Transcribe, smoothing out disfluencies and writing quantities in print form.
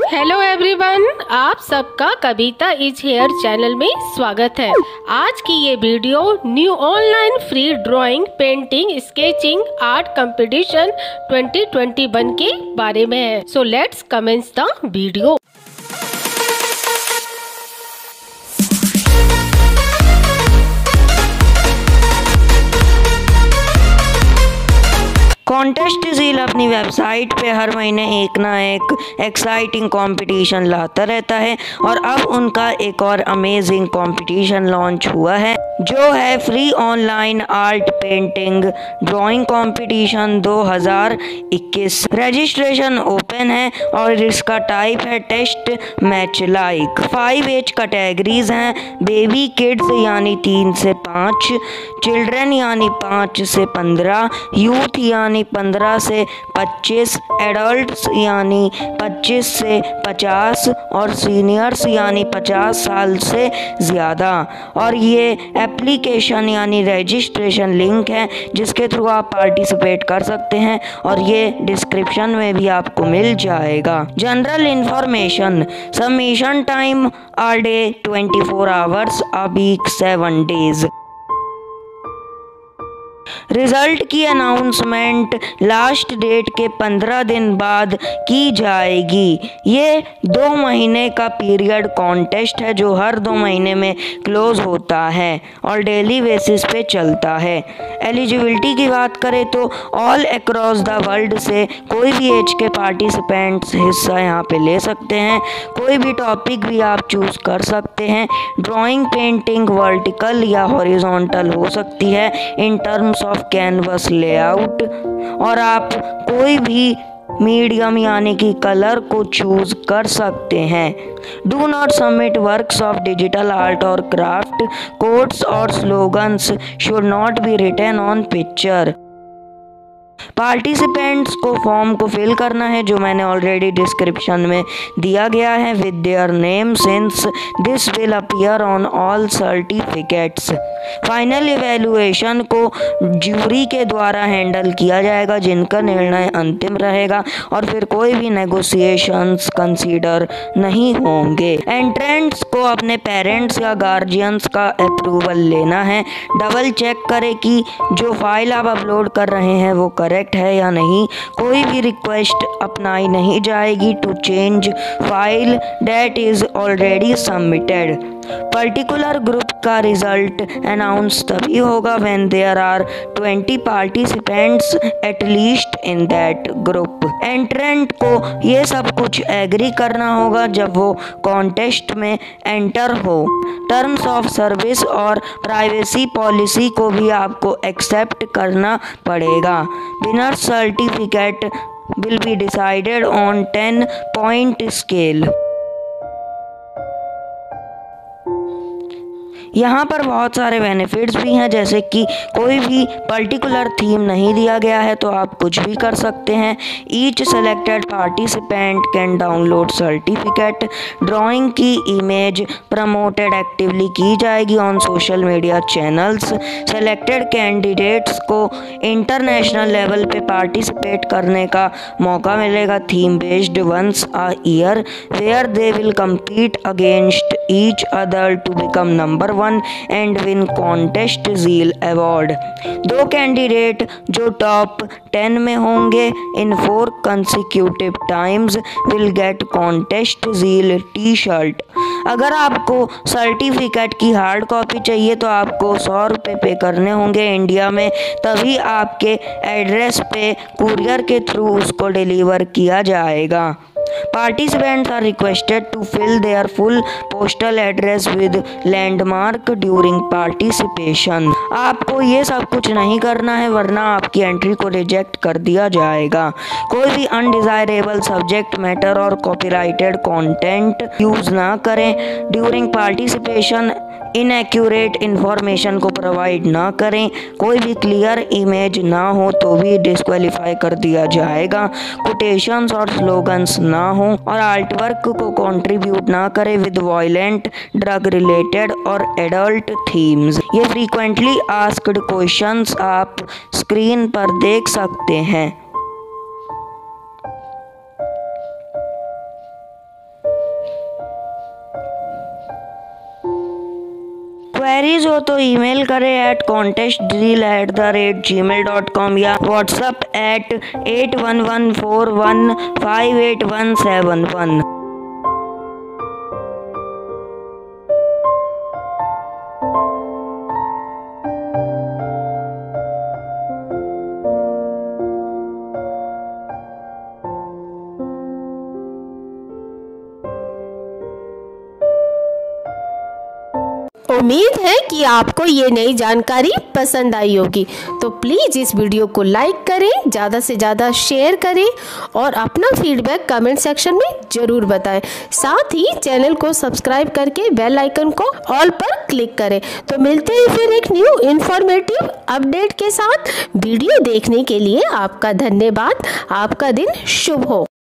Hello everyone, आप सबका कविता is here channel में स्वागत है। आज की ये video new online free drawing, painting, sketching art competition 2021 के बारे में है। So let's commence the video. Contest Zeal अपनी वेबसाइट पे हर महीने एक ना एक एक्साइटिंग कंपटीशन लाता रहता है और अब उनका एक और अमेजिंग कंपटीशन लॉन्च हुआ है जो है free online art painting drawing competition 2021। Registration open है और इसका टाइप है test match like. 5 age categories हैं, बेबी किड्स यानी 3 से 5, चिल्ड्रन यानी 5 से 15, यूथ यानी 15 से 25, एडल्ट्स यानी 25 से 50 और सीनियर्स यानी 50 साल से ज़्यादा। और ये एप्लीकेशन यानी रजिस्ट्रेशन लिंक है जिसके थ्रू आप पार्टिसिपेट कर सकते हैं और ये डिस्क्रिप्शन में भी आपको मिल जाएगा। General information, submission time a day 24 hours a week 7 days. Result की अनाउंसमेंट लास्ट डेट के 15 दिन बाद की जाएगी। ये 2 महीने का पीरियड कॉन्टेस्ट है जो हर 2 महीने में क्लोज होता है और डेली बेसिस पे चलता है। एलिजिबिलिटी की बात करें तो ऑल अक्रॉस द वर्ल्ड से कोई भी एज के पार्टिसिपेंट्स हिस्सा यहाँ पे ले सकते हैं। कोई भी टॉपिक भी आप चूज़ कर सकते हैं। ड्राइंग, पेंटिंग वर्टिकल या हॉरिजॉन्टल हो सकती है in terms of canvas layout, और आप कोई भी मीडियम यानी कि कलर को चूज कर सकते हैं। Do not submit works of digital art और क्राफ्ट। कोट्स और slogans should not be written on picture. Participants को फॉर्म को फिल करना है जो मैंने ऑलरेडी डिस्क्रिप्शन में दिया गया है with their name since this will appear on all certificates. Final evaluation को ज्यूरी के द्वारा हैंडल किया जाएगा जिनका निर्णय अंतिम रहेगा और फिर कोई भी नेगोशिएशंस कंसीडर नहीं होंगे। एंट्रेंट्स को अपने पेरेंट्स या गार्जियंस का अप्रूवल लेना है। डबल चेक करें कि जो फाइल आप अपलोड कर रहे हैं वो करेक्ट है या नहीं। कोई भी रिक्वेस्ट अपनाई नहीं जाएगी to change file that is already submitted. Particular group का रिजल्ट अनाउंस तभी होगा when there are 20 participants at least in that group. Entrant को ये सब कुछ एग्री करना होगा जब वो कॉन्टेस्ट में एंटर हो। टर्म्स ऑफ सर्विस और प्राइवेसी पॉलिसी को भी आपको एक्सेप्ट करना पड़ेगा। Winner certificate will be decided on 10 point scale. यहाँ पर बहुत सारे बेनिफिट्स भी हैं जैसे कि कोई भी पर्टिकुलर थीम नहीं दिया गया है तो आप कुछ भी कर सकते हैं। Each selected participant can download certificate. Drawing की इमेज प्रमोटेड एक्टिवली की जाएगी on social media channels. Selected candidates को इंटरनेशनल लेवल पे पार्टिसिपेट करने का मौका मिलेगा theme based once a year where they will compete against each other to become number 1 and win contest zeal award। 2 candidate जो top 10 में होंगे in 4 consecutive times will get contest zeal T-shirt. अगर आपको certificate की hard copy चाहिए तो आपको 100 रुपये पे करने होंगे इंडिया में, तभी आपके एड्रेस पे कुरियर के थ्रू उसको डिलीवर किया जाएगा। Participants are requested to fill their full postal address with landmark during participation। आपको ये सब कुछ नहीं करना है वरना आपकी एंट्री को रिजेक्ट कर दिया जाएगा। कोई भी अनडिजायरेबल सब्जेक्ट मैटर और कॉपीराइटेड कंटेंट यूज ना करें। ड्यूरिंग पार्टिसिपेशन इनएक्यूरेट इंफॉर्मेशन को प्रोवाइड ना करें। कोई भी क्लियर इमेज ना हो तो भी डिस्क्वालीफाई कर दिया जाएगा। कोटेशंस और स्लोगन्स ना हो और आर्ट वर्क को कंट्रीब्यूट ना करें विद वायलेंट, ड्रग रिलेटेड और एडल्ट थीम्स। ये फ्रीक्वेंटली आस्क्ड क्वेश्चंस आप स्क्रीन पर देख सकते हैं। क्वेरीज हो तो ईमेल करें contestdrill@gmail.com या व्हाट्सएप @8114158171। उम्मीद है कि आपको ये नई जानकारी पसंद आई होगी, तो प्लीज़ इस वीडियो को लाइक करें, ज़्यादा से ज़्यादा शेयर करें और अपना फीडबैक कमेंट सेक्शन में ज़रूर बताएं। साथ ही चैनल को सब्सक्राइब करके बेल आइकन को ऑल पर क्लिक करें। तो मिलते हैं फिर एक न्यू इन्फॉर्मेटिव अपडेट के साथ। वीडियो देखने के लिए आपका धन्यवाद। आपका दिन शुभ हो।